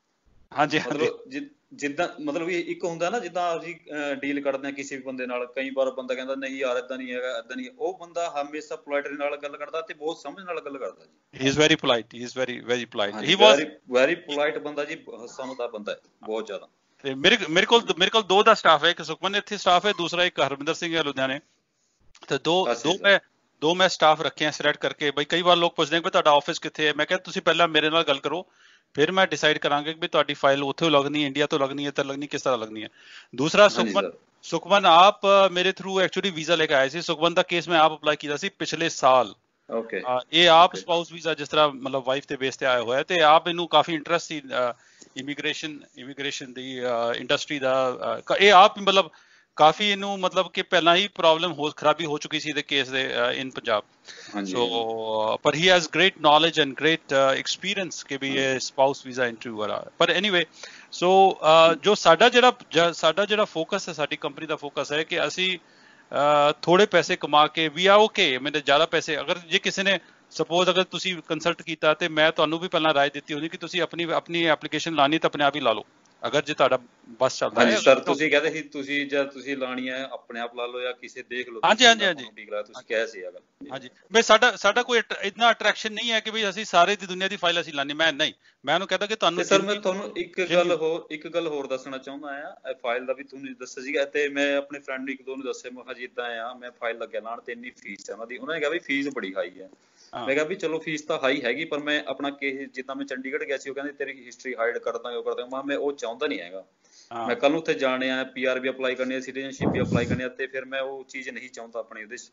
ਹਾਂਜੀ ਹਾਂਜੀ ਮਤਲਬ ਜਿ- ਜਿੱਦਾਂ ਮਤਲਬ ਵੀ ਇੱਕ ਹੁੰਦਾ ਨਾ, ਜਿੱਦਾਂ ਅਸੀਂ ਡੀਲ ਕਰਦੇ ਹਾਂ ਕਿਸੇ ਵੀ ਬੰਦੇ ਨਾਲ, ਕਈ ਵਾਰ ਬੰਦਾ ਕਹਿੰਦਾ ਨਹੀਂ ਯਾਰ ਏਦਾਂ ਨਹੀਂ ਹੈਗਾ, ਏਦਾਂ ਨਹੀਂ, ਉਹ ਬੰਦਾ ਹਮੇਸ਼ਾ ਪੋਲਾਈਟਰੀ ਨਾਲ ਗੱਲ ਕਰਦਾ ਤੇ ਬਹੁਤ ਸਮਝ ਨਾਲ ਗੱਲ ਕਰਦਾ ਜੀ। He is very polite, he is very very polite, ਹਾਂਜੀ, he was. Very very polite ਬੰਦਾ ਜੀ, ਸਮਝਦਾ ਬੰਦਾ ਹੈ ਬਹੁਤ ਜ਼ਿਆਦਾ। ਤੇ ਮੇਰੇ ਮੇਰੇ ਕੋਲ ਮੇਰੇ ਕੋਲ ਦੋ ਦਾ ਸਟਾਫ ਹੈ, ਇੱਕ ਸੁਖਮਨ ਇੱਥੇ ਸਟਾਫ ਹੈ, ਦੂਸਰਾ ਇੱਕ ਹਰਵਿੰਦਰ ਸਿੰਘ ਹੈ ਲੁਧਿਆਣੇ। ਤੇ ਦੋ ਅੱਛਾ ਦੋ ਸਰ। ਮੈਂ ਦੋ ਮੈਂ ਸਟਾਫ ਰੱਖੇ ਆ ਸਿਲੈਕਟ ਕਰਕੇ। ਬਈ ਕਈ ਵਾਰ ਲੋਕ ਪੁੱਛਦੇ ਕਿ ਤੁਹਾਡਾ ਆਫਿਸ ਕਿੱਥੇ ਹੈ, ਮੈਂ ਕਿਹਾ ਤੁਸੀਂ ਪਹਿਲਾਂ ਮੇਰੇ ਨਾਲ ਗੱਲ ਕਰੋ, ਫਿਰ ਮੈਂ ਡਿਸਾਈਡ ਕਰਾਂਗਾ ਕਿ ਤੁਹਾਡੀ ਫਾਈਲ ਉੱਥੇ ਲੱਗਣੀ ਹੈ, ਇੰਡੀਆ ਤੋਂ ਲੱਗਣੀ ਹੈ, ਤਾਂ ਲੱਗਣੀ ਕਿਸ ਤਰ੍ਹਾਂ ਲੱਗਣੀ ਹੈ। ਦੂਸਰਾ ਹਾਂਜੀ ਸੁਖਮਨ ਸਰ। ਸੁਖਮਨ ਆਪ ਮੇਰੇ ਥਰੂ ਐਕਚੁਅਲੀ ਵੀਜ਼ਾ ਲੈ ਕੇ ਆਏ ਸੀ। ਸੁਖਮਨ ਦਾ ਕੇਸ ਮੈਂ ਆਪ ਅਪਲਾਈ ਕੀਤਾ ਸੀ ਪਿਛਲੇ ਸਾਲ। ਓਕੇ ਅਹ ਇਹ ਆਪ ਓਕੇ। ਸਪਾਊਸ ਵੀਜ਼ਾ ਜਿਸ ਤਰ੍ਹਾਂ ਮਤਲਬ ਵਾਈਫ ਤੇ ਬੇਸ ਤੇ ਆਇਆ ਹੋਇਆ, ਤੇ ਆਪ ਇਹਨੂੰ ਕਾਫੀ ਇੰਟਰਸਟ ਸੀ ਇਮੀਗ੍ਰੇਸ਼ਨ ਇਮੀਗ੍ਰੇਸ਼ਨ ਦੀ ਇੰਡਸਟਰੀ ਦਾ। ਅਹ, ਇਹ ਆਪ ਹੀ ਮਤਲਬ ਕਾਫੀ ਇਹਨੂੰ ਮਤਲਬ ਕਿ ਪਹਿਲਾਂ ਹੀ ਪ੍ਰੋਬਲਮ ਹੋ ਖਰਾਬੀ ਹੋ ਚੁੱਕੀ ਸੀ ਇਹਦੇ ਕੇਸ ਦੇ ਇਨ ਪੰਜਾਬ। ਹਾਂਜੀ ਸੋ ਪਰ he has great knowledge and great experience ਕਿ ਵੀ ਇਹ ਸਪਾਊਸ ਵੀਜ਼ਾ ਇੰਟਰਵਿਊ ਵਾਲਾ। ਪਰ ਐਨੀਵੇ, ਸੋ ਜੋ ਸਾਡਾ ਜਿਹੜਾ ਜ- ਸਾਡਾ ਜਿਹੜਾ ਫੋਕਸ ਹੈ, ਸਾਡੀ ਕੰਪਨੀ ਦਾ ਫੋਕਸ ਹੈ ਕਿ ਅਸੀਂ ਅਹ, ਥੋੜੇ ਪੈਸੇ ਕਮਾ ਕੇ ਵੀ ਆ ਓਕੇ, ਮੈਨੂੰ ਜ਼ਿਆਦਾ ਪੈਸੇ ਅਗਰ ਜੇ ਕਿਸੇ ਨੇ ਸਪੋਜ਼ ਅਗਰ ਤੁਸੀਂ ਕੰਸਲਟ ਕੀਤਾ ਤੇ ਮੈਂ ਤੁਹਾਨੂੰ ਵੀ ਪਹਿਲਾਂ ਰਾਏ ਦਿੱਤੀ ਹੁੰਦੀ ਕਿ ਤੁਸੀਂ ਆਪਣੀ ਆਪਣੀ ਐਪਲੀਕੇਸ਼ਨ ਲਾਣੀ ਤਾਂ ਆਪਣੇ ਆਪ ਹੀ ਲਾ ਲਓ, ਅਗਰ ਜੇ ਤੁਹਾਡਾ ਬਸ ਚੱਲਦਾ ਹਾਂਜੀ ਹੈ। ਸਰ, ਤੁਸੀਂ ਕਹਿੰਦੇ ਸੀ ਤੁਸੀਂ ਜਦ ਤੁਸੀਂ ਲਾਣੀ ਹੈ ਆਪਣੇ ਆਪ ਲਾ ਲਓ ਜਾਂ ਕਿਸੇ ਦੇਖ ਲਓ ਹਾਂਜੀ ਤੁਸੀਂ ਹਾਂਜੀ ਜਿਹੜਾ ਹਾਂਜੀ ਤੁਹਾਨੂੰ ਠੀਕ ਲੱਗਦਾ, ਤੁਸੀਂ ਕਿਹਾ ਸੀ ਅਗਰ ਜੀ। ਹਾਂਜੀ। ਮੈਂ ਸਾਡਾ ਸਾਡਾ ਕੋਈ ਅਟ- ਇੰਨਾ ਅਟਰੈਕਸ਼ਨ ਨਹੀਂ ਹੈ ਕਿ ਵੀ ਅਸੀਂ ਸਾਰੇ ਦੀ ਦੁਨੀਆ ਦੀ ਫਾਈਲ ਅਸੀਂ ਲਾਣੀ। ਮੈਂ ਨਹੀਂ, ਮੈਂ ਉਹਨੂੰ ਕਹਿੰਦਾ ਕਿ ਤੇ ਤੁਹਾਨੂੰ ਸਰ ਮੈਂ ਜਿੰਨੀ ਤੁਹਾਨੂੰ ਇੱਕ ਗੱਲ ਜਿੰਨੀ ਹੋਰ ਇੱਕ ਗੱਲ ਹੋਰ ਦੱਸਣਾ ਚਾਹੁੰਦਾ ਆ। ਇਹ ਫਾਈਲ ਦਾ ਵੀ ਤੁਹਾਨੂੰ ਦੱਸਿਆ ਸੀਗਾ, ਤੇ ਮੈਂ ਆਪਣੇ ਫਰੈਂਡ ਨੂੰ ਇੱਕ ਦੋ ਨੂੰ ਦੱਸਿਆ, ਮੈਂ ਕਿਹਾ ਜੀ ਏਦਾਂ ਆ, ਮੈਂ ਫਾਈਲ ਲੱਗਿਆ ਲਾਣ ਤੇ ਇੰਨੀ ਫੀਸ ਹੈ ਉਹਨਾਂ ਦੀ। ਉਹਨਾਂ ਨੇ ਕਿਹਾ ਵੀ ਫੀਸ ਬੜੀ ਹਾਈ ਹੈ। ਹਾਂ ਮੈਂ ਕਿਹਾ ਵੀ ਚਲੋ ਫੀਸ ਤਾਂ ਹਾਈ ਹੈਗੀ, ਪਰ ਮੈਂ ਆਪਣਾ ਕੇਸ ਜਿੱਦਾਂ ਮੈਂ ਚੰਡੀਗੜ੍ਹ ਗਿਆ ਸੀ, ਉਹ ਕਹਿੰਦੇ ਤੇਰੀ ਹਿਸਟਰੀ ਹਾਈਡ ਕਰ ਦਾਂਗੇ, ਉਹ ਕਰ ਦਾਂਗੇ। ਮੈਂ ਮੈਂ ਉਹ ਚਾਹੁੰਦਾ ਨਹੀਂ ਹੈਗਾ। ਹਾਂ ਮੈਂ ਕੱਲ ਨੂੰ ਉੱਥੇ ਜਾਣਿਆ, ਪੀ ਆਰ ਵੀ ਅਪਲਾਈ ਕਰਨੀ ਹੈ, ਸਿਟੀਜ਼ਨਸ਼ਿਪ ਵੀ ਅਪਲਾਈ ਕਰਨੀ ਹੈ, ਤੇ ਫਿਰ ਮੈਂ ਉਹ ਚੀਜ਼ ਨਹੀਂ ਚਾਹੁੰਦਾ ਆਪਣੇ ਉਹਦੇ 'ਚ।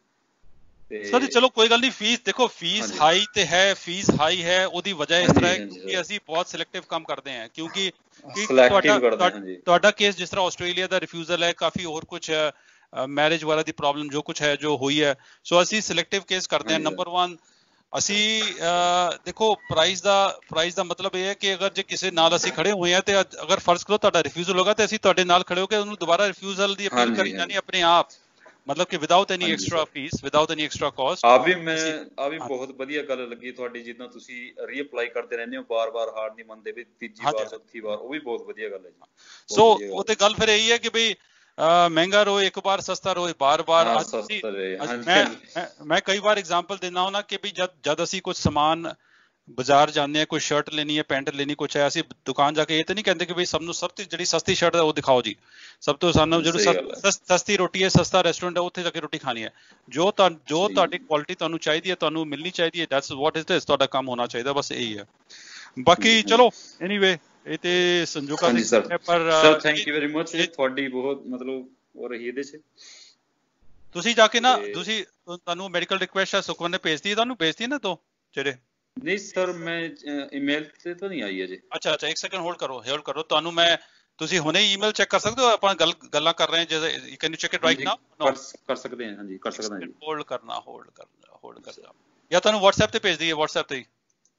ਸਰ ਤੇ ਚਲੋ ਕੋਈ ਗੱਲ ਨਹੀਂ, ਫੀਸ ਦੇਖੋ, ਫੀਸ ਹਾਂਜੀ ਹਾਈ ਤੇ ਹੈ, ਫੀਸ ਹਾਈ ਹੈ, ਉਹਦੀ ਵਜ੍ਹਾ ਇਸ ਤਰ੍ਹਾਂ ਹਾਂਜੀ ਹੈ ਹਾਂਜੀ ਕਿਉਂਕਿ ਸਰ, ਅਸੀਂ ਬਹੁਤ ਸਿਲੈਕਟਿਵ ਕੰਮ ਕਰਦੇ ਹਾਂ। ਕਿਉਂਕਿ ਕਿ ਤੁਹਾਡਾ ਸਿਲੈਕਟਿਵ ਕਰਦੇ ਤੁਹਾ- ਹਾਂ ਹਾਂਜੀ। ਤੁਹਾਡਾ ਕੇਸ ਜਿਸ ਤਰ੍ਹਾਂ ਆਸਟ੍ਰੇਲੀਆ ਦਾ ਰਿਫਿਊਜ਼ਲ ਹੈ, ਕਾਫੀ ਹੋਰ ਕੁਝ ਹੈ, ਮੈਰਿਜ ਵਾਲਾ ਦੀ ਪ੍ਰੋਬਲਮ ਜੋ ਕੁਝ ਹੈ ਜੋ ਹੋਈ ਹੈ, ਸੋ ਅਸੀਂ ਸਿਲੈਕਟਿਵ ਕੇਸ ਕਰਦੇ ਹਾਂ। ਹਾਂਜੀ ਸਰ। ਨੰਬਰ ਵਨ, ਅਸੀਂ ਅਹ, ਦੇਖੋ ਪ੍ਰਾਈਸ ਦਾ ਪ੍ਰਾਈਸ ਦਾ ਮਤਲਬ ਇਹ ਹੈ ਕਿ ਅਗਰ ਜੇ ਕਿਸੇ ਨਾਲ ਅਸੀਂ ਖੜੇ ਹੋਏ ਹਾਂ ਤੇ ਅੱਜ- ਅਗਰ ਫਰਜ਼ ਕਰੋ ਤੁਹਾਡਾ ਰਿਫਿਊਜ਼ਲ ਹੋਗਾ ਤੇ ਅਸੀਂ ਤੁਹਾਡੇ ਨਾਲ ਖੜੇ ਹੋ ਕੇ ਉਹਨੂੰ ਦੁਬਾਰਾ ਰਿਫਿਊਜ਼ਲ ਦੀ ਅਪੀਲ ਕਰੀ ਹਾਂਜੀ ਜਾਣੀ ਹਾਂਜੀ ਆਪਣੇ ਆਪ, ਮਤਲਬ ਕਿ ਵਿਦਆਊਟ ਐਨੀ ਹਾਂਜੀ extra sir. Fees, without any extra cost. ਆ ਵੀ ਮੈਂ ਅਸੀਂ ਆ ਵੀ ਬਹੁਤ ਵਧੀਆ ਗੱਲ ਲੱਗੀ ਤੁਹਾਡੀ, ਜਿੱਦਾਂ ਤੁਸੀਂ ਰੀਅਪਲਾਈ ਕਰਦੇ ਰਹਿੰਦੇ ਹੋ, ਬਾਰ-ਬਾਰ ਹਾਰ ਨਹੀਂ ਮੰਨਦੇ ਵੀ, ਤੀਜੀ ਹਾਂਜੀ ਵਾਰ ਹਾਂਜੀ। ਚੌਥੀ ਵਾਰ, ਉਹ ਵੀ ਬਹੁਤ ਵਧੀਆ ਗੱਲ ਹੈ ਜੀ। ਸੋ ਬਹੁਤ ਵਧੀਆ ਉਹ ਗੱਲ ਤੇ ਹੈ। ਗੱਲ ਫਿਰ ਇਹੀ ਹੈ ਕਿ ਬਈ ਅਹ, ਮਹਿੰਗਾ ਰੋਏ ਇੱਕ ਵਾਰ, ਸਸਤਾ ਰੋਏ ਬਾਰ ਬਾਰ। ਹਾਂ ਅੱਜ ਅਸੀਂ ਸਸਤਾ ਰਹੇ, ਅੱਜ ਹਾਂਜੀ ਮੈਂ ਹਾਂਜੀ। ਮੈਂ ਮੈਂ ਕਈ ਵਾਰ ਐਗਜ਼ਾਮਪਲ ਦਿੰਦਾ ਹਾਂ ਨਾ ਕਿ ਵੀ ਜਦ ਜਦ ਅਸੀਂ ਕੁਝ ਸਮਾਨ ਬਾਜ਼ਾਰ ਜਾਂਦੇ ਹਾਂ, ਕੋਈ ਸ਼ਰਟ ਲੈਣੀ ਹੈ, ਪੈਂਟ ਲੈਣੀ, ਕੁਛ ਹੈ, ਅਸੀਂ ਦੁਕਾਨ ਜਾ ਕੇ ਇਹ ਤਾਂ ਨਹੀਂ ਕਹਿੰਦੇ ਕਿ ਬਈ ਸਭ ਨੂੰ ਸਭ ਤੋਂ ਜਿਹੜੀ ਸਸਤੀ ਸ਼ਰਟ ਹੈ ਉਹ ਦਿਖਾਓ ਜੀ। ਸਭ ਤੋਂ ਸਾਨੂੰ ਜਿਹੜੀ ਸਹੀ ਗੱਲ ਹੈ। ਸਸ- ਸਸਤੀ ਰੋਟੀ ਹੈ, ਸਸਤਾ ਰੈਸਟੋਰੈਂਟ ਹੈ, ਉੱਥੇ ਜਾ ਕੇ ਰੋਟੀ ਖਾਣੀ ਹੈ। ਜੋ ਤੁਹਾ ਜੋ ਸਹੀ ਤੁਹਾਡੀ ਕੁਆਲਿਟੀ ਤੁਹਾਨੂੰ ਚਾਹੀਦੀ ਹੈ, ਤੁਹਾਨੂੰ ਮਿਲਣੀ ਚਾਹੀਦੀ ਹੈ, ਦੈਟਸ ਵਾਟ ਇਟ ਇਜ਼, ਤੁਹਾਡਾ ਕੰਮ ਹੋਣਾ ਚਾਹੀਦਾ, ਬਸ ਇਹੀ ਹੈ। ਹਾਂਜੀ ਬਾਕੀ ਹਾਂਜੀ। ਚਲੋ ਐਨੀਵੇ, ਇਹ ਤੇ ਸੰਜੋਗਾਂ ਦੀ ਹਾਂਜੀ ਸਰ। ਗੱਲ ਹੈ, ਪਰ ਸਰ ਅਹ, ਥੈਂਕ ਇਹ ਯੂ ਵੈਰੀ ਮਚ, ਇਹ ਤੁਹਾਡੀ ਬਹੁਤ ਮਤਲਬ ਹੋ ਰਹੀ ਇਹਦੇ 'ਚ। ਤੁਸੀਂ ਜਾ ਕੇ ਨਾ, ਤੇ ਤੁਸੀਂ ਤੁਹਾਨੂੰ ਮੈਡੀਕਲ ਰਿਕੁਐਸਟ ਆ ਸੁਖਮਨ ਨੇ ਭੇਜਤੀ ਹੈ, ਤੁਹਾਨੂੰ ਭੇਜਤੀ ਹੈ ਨਾ ਦੋ ਜਿਹੜੇ। ਨਹੀਂ ਸਰ, ਮੈਂ ਈਮੇਲ ਤੇ ਤਾਂ ਨਹੀਂ ਆਈ ਅਜੇ। ਅੱਛਾ ਅੱਛਾ, ਇੱਕ ਸੈਕਿੰਡ ਹੋਲਡ ਕਰੋ, ਹੋਲਡ ਕਰੋ, ਤੁਹਾਨੂੰ ਮੈਂ, ਤੁਸੀਂ ਹੁਣੇ ਈਮੇਲ ਚੈੱਕ ਕਰ ਸਕਦੇ ਹੋ, ਆਪਾਂ ਗੱਲ ਗੱਲਾਂ ਕਰ ਰਹੇ ਹਾਂ, ਜੇ can you check it right ਹਾਂਜੀ ਨਾਓ? ਨੋ, ਕਰ ਕਰ ਸਕਦੇ ਹਾਂ, ਹਾਂਜੀ ਕਰ ਇੱਕ ਸਕਦਾ ਸੈਕਿੰਡ ਜੀ। ਹੋਲਡ ਕਰਨਾ, ਹੋਲਡ ਕਰਨਾ, ਹੋਲਡ ਕਰਨਾ, ਜਾਂ ਤੁਹਾਨੂੰ WhatsApp ਤੇ ਭੇਜ ਦਈਏ, WhatsApp ਤੇ ਹੀ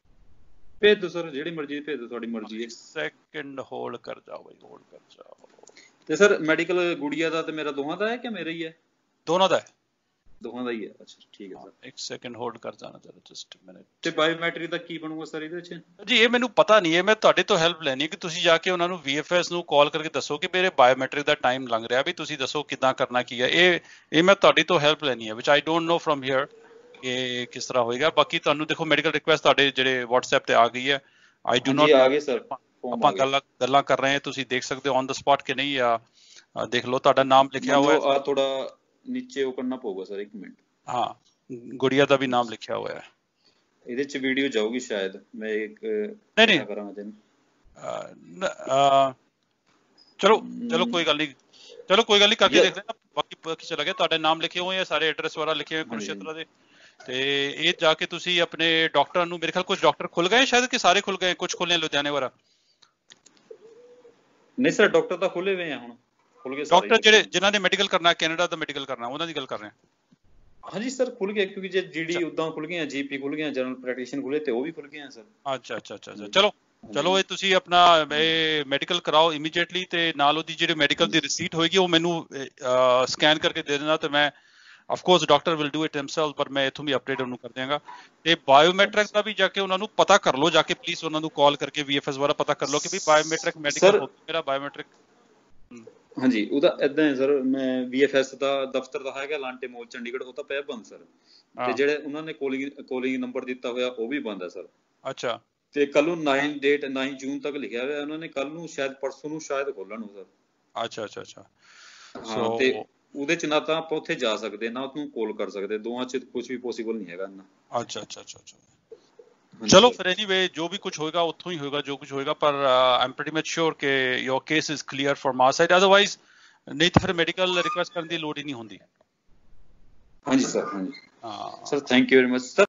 ਭੇਜ ਦਿਓ ਸਰ, ਜਿਹੜੀ ਮਰਜ਼ੀ ਭੇਜ ਦਿਓ, ਤੁਹਾਡੀ ਮਰਜ਼ੀ ਇੱਕ ਹੈ। ਸੈਕਿੰਡ ਹੋਲਡ ਕਰ ਜਾਓ ਬਈ, ਹੋਲਡ ਕਰ ਜਾਓ। ਤੇ ਸਰ ਮੈਡੀਕਲ ਗੁੜੀਆ ਦਾ ਤੇ ਮੇਰਾ ਦੋਹਾਂ ਦਾ ਹੈ ਕਿ ਮੇਰਾ ਹੀ ਹੈ? ਦੋਨੋਂ ਦਾ ਹੈ। ਦੋਹਾਂ ਦਾ ਹੀ ਹੈ, ਅੱਛਾ ਠੀਕ ਹੈ ਹਾਂ, ਸਰ। ਇੱਕ ਸੈਕਿੰਡ ਹੋਲਡ ਕਰ ਜਾਣਾ ਜਰਾ, ਜਸਟ ਤੇ ਮਿੰਟ ਬਾਇਓਮੈਟ੍ਰਿਕ ਦਾ ਕੀ ਬਣੂਗਾ ਸਰ ਇਹਦੇ ਵਿੱਚ? ਜੀ। ਇਹ ਮੈਨੂੰ ਪਤਾ ਨਹੀਂ ਹੈ, ਮੈਂ ਤੁਹਾਡੇ ਤੋਂ ਹੈਲਪ ਲੈਣੀ ਹੈ ਕਿ ਤੁਸੀਂ ਜਾ ਕੇ ਉਹਨਾਂ ਨੂੰ V F S ਨੂੰ ਕਾਲ ਕਰਕੇ ਦੱਸੋ ਕਿ ਮੇਰੇ ਬਾਇਓਮੈਟ੍ਰਿਕ ਦਾ ਟਾਈਮ ਲੰਘ ਰਿਹਾ, ਵੀ ਤੁਸੀਂ ਦੱਸੋ ਕਿੱਦਾਂ ਕਰਨਾ ਕੀ ਹੈ। ਇਹ ਇਹ ਮੈਂ ਤੁਹਾਡੀ ਤੋਂ ਹੈਲਪ ਲੈਣੀ ਹੈ, ਵਿਚ I don't know from here ਕਿ ਕਿਸ ਤਰ੍ਹਾਂ ਹੋਏਗਾ। ਬਾਕੀ ਤੁਹਾਨੂੰ ਦੇਖੋ ਮੈਡੀਕਲ ਰਿਕੁਐਸਟ ਤੁਹਾਡੇ ਜਿਹੜੇ WhatsApp ਤੇ ਆ ਗਈ ਹੈ। ਆਈ ਡੂ ਹਾਂਜੀ ਨਾਟ ਆ ਨੋ ਗਏ ਸਰ, ਆਪਾਂ ਫੋਮ ਆਪਾਂ ਆ ਗਏ। ਗੱਲਾਂ ਗੱਲਾਂ ਕਰ ਰਹੇ ਹਾਂ, ਤੁਸੀਂ ਦੇਖ ਸਕਦੇ ਹੋ ਔਨ ਦਾ ਸਪੌਟ ਕਿ ਨਹੀਂ, ਆ ਆ ਦੇਖ ਲਓ, ਤੁਹਾਡਾ ਨਾਮ ਲਿਖਿਆ ਹੋਇਆ ਮੈਨੂੰ ਹੈ। ਆ ਥੋੜਾ ਨੀਚੇ ਉਹ ਕਰਨਾ ਪਊਗਾ ਸਰ, ਇੱਕ ਮਿੰਟ। ਹਾਂ, ਗੁੜੀਆ ਦਾ ਵੀ ਨਾਮ ਲਿਖਿਆ ਹੋਇਆ ਹੈ। ਇਹਦੇ ਚ ਵੀਡੀਓ ਜਾਊਗੀ ਸ਼ਾਇਦ, ਮੈਂ ਇੱਕ ਨਹੀਂ ਨਹੀਂ, ਪਤਾ ਕਰਾਂਗਾ ਤੈਨੂੰ। ਅਹ, ਨ- ਅਹ, ਚਲੋ ਚਲੋ ਕੋਈ ਗੱਲ ਨਹੀਂ, ਚਲੋ ਕੋਈ ਗੱਲ ਨਹੀਂ, ਕਰਕੇ ਯਾ ਦੇਖ ਲੈਣਾ। ਬਾਕੀ ਬਾਕੀ ਚਲਾ ਗਿਆ, ਤੁਹਾਡੇ ਨਾਮ ਲਿਖੇ ਹੋਏ ਆ, ਸਾਰੇ ਐਡਰੈਸ ਵਗੈਰਾ ਲਿਖੇ ਹੋਏ ਹਾਂਜੀ ਹਾਂਜੀ। ਕੁਰੂਕਸ਼ੇਤਰ ਦੇ। ਤੇ ਇਹ ਜਾ ਕੇ ਤੁਸੀਂ ਆਪਣੇ ਡਾਕਟਰਾਂ ਨੂੰ, ਮੇਰੇ ਖਿਆਲ ਕੁਝ ਡਾਕਟਰ ਖੁੱਲ ਗਏ ਸ਼ਾਇਦ, ਕਿ ਸਾਰੇ ਖੁੱਲ ਗਏ, ਕੁਝ ਖੁੱਲੇ ਲੁਧਿਆਣੇ ਵਾਲਾ। ਨਹੀਂ ਸਰ, ਡਾਕਟਰ ਤਾਂ ਖੁੱਲੇ ਹੋਏ ਆ ਹੁਣ, ਖੁੱਲ ਗਏ ਸਾਰੇ ਹੀ ਡਾਕਟਰ ਜਿਹੜੇ ਤਕਰੀਬਨ। ਜਿਨ੍ਹਾਂ ਨੇ ਮੈਡੀਕਲ ਕਰਨਾ, ਕੈਨੇਡਾ ਦਾ ਮੈਡੀਕਲ ਕਰਨਾ, ਉਹਨਾਂ ਦੀ ਗੱਲ ਕਰ ਰਹੇ ਹਾਂ। ਹਾਂਜੀ ਸਰ ਖੁੱਲ ਗਏ, ਕਿਉਂਕਿ ਜੇ ਅੱਛਾ ਜੀਡੀ ਉਦਾਂ ਖੁੱਲ ਗਏ, ਜੀਪੀ ਖੁੱਲ ਗਏ, ਜਨਰਲ ਪ੍ਰੈਕਟੀਸ਼ਨ ਖੁੱਲੇ, ਤੇ ਉਹ ਵੀ ਖੁੱਲ ਗਏ ਆ ਸਰ। ਅੱਛਾ ਅੱਛਾ ਅੱਛਾ ਅੱਛਾ, ਹਾਂਜੀ ਚਲੋ ਚਲੋ, ਹਾਂਜੀ ਇਹ ਤੁਸੀਂ ਆਪਣਾ ਇਹ ਮੈਡੀਕਲ ਕਰਾਓ ਇਮੀਡੀਏਟਲੀ, ਤੇ ਨਾਲ ਉਹਦੀ ਜਿਹੜੀ ਮੈਡੀਕਲ ਹਾਂਜੀ ਦੀ ਰਿਸੀਟ ਹੋਏਗੀ ਉਹ ਮੈਨੂੰ ਸਕੈਨ ਕਰਕੇ ਦੇ ਦੇਣਾ, ਤੇ ਮੈਂ of course doctor will do it himself, ਪਰ ਮੈਂ ਇਥੋਂ ਵੀ ਅਪਡੇਟ ਉਹਨੂੰ ਕਰ ਦਿਆਂਗਾ। ਤੇ ਬਾਇਓਮੈਟ੍ਰਿਕ ਦਾ ਵੀ ਜਾ ਕੇ ਉਹਨਾਂ ਨੂੰ ਪਤਾ ਕਰ ਲਓ, ਜਾ ਕੇ ਪਲੀਜ਼ ਉਹਨਾਂ ਨੂੰ ਕਾਲ ਕਰਕੇ ਵੀਐਫਐਸ ਵਾਲਾ ਪਤਾ ਕਰ ਲਓ ਕਿ ਵੀ ਬਾਇਓਮੈਟ੍ਰਿਕ ਮੈਡੀਕਲ ਹੋ ਮੇਰਾ ਬਾਇਓਮੈਟ੍ਰਿਕ। ਹਾਂਜੀ, ਉਹਦਾ ਏਦਾਂ ਹੈ ਸਰ, ਮੈਂ ਵੀਐਫਐਸ ਦਾ ਦਫ਼ਤਰ ਦਾ ਹੈਗਾ ਲਾਂਟੇ ਮੋਲ ਚੰਡੀਗੜ੍ਹ, ਉਹ ਤਾਂ ਪਿਆ ਬੰਦ ਸਰ, ਤੇ ਜਿਹੜੇ ਉਹਨਾਂ ਨੇ ਕੋਲਿੰਗ ਕੋਲਿੰਗ ਨੰਬਰ ਦਿੱਤਾ ਹੋਇਆ ਉਹ ਵੀ ਬੰਦ ਹੈ ਸਰ। ਅੱਛਾ। ਤੇ ਕੱਲ ਨੂੰ ਨਾਈਨ ਡੇਟ ਨਾਈਨ ਜੂਨ ਤੱਕ ਲਿਖਿਆ ਹੋਇਆ ਉਹਨਾਂ ਨੇ, ਕੱਲ ਨੂੰ ਸ਼ਾਇਦ ਪਰਸੋਂ ਨੂੰ ਸ਼ਾਇਦ ਖੋਲਣ ਉਹ ਸਰ। ਅੱਛਾ ਅੱਛਾ ਅੱਛਾ। ਹਾਂ, ਤੇ ਉਹਦੇ ਚ ਨਾ ਤਾਂ ਆਪਾਂ ਉੱਥੇ ਜਾ ਸਕਦੇ ਨਾ ਉਹਨੂੰ ਕਾਲ ਕਰ ਸਕਦੇ, ਦੋਵਾਂ ਚ ਕੁਝ ਵੀ ਪੋਸੀਬਲ ਨਹੀਂ ਹੈਗਾ ਇੰਨਾ। ਅੱਛਾ ਅੱਛਾ ਅੱਛਾ ਅੱਛਾ। ਚਲੋ ਫਿਰ ਐਨੀਵੇ ਜੋ ਵੀ ਕੁਝ ਹੋਏਗਾ ਉੱਥੋਂ ਹੀ ਹੋਏਗਾ ਜੋ ਕੁਝ ਹੋਏਗਾ, ਪਰ I am pretty much sure ਕਿ your case is clear from our side, otherwise ਨਹੀਂ ਤਾਂ ਫਿਰ ਮੈਡੀਕਲ ਰਿਕੁਐਸਟ ਕਰਨ ਦੀ ਲੋੜ ਹੀ ਨਹੀਂ ਹੁੰਦੀ। ਹਾਂਜੀ ਸਰ, ਹਾਂਜੀ ਹਾਂ sir, thank you very much sir.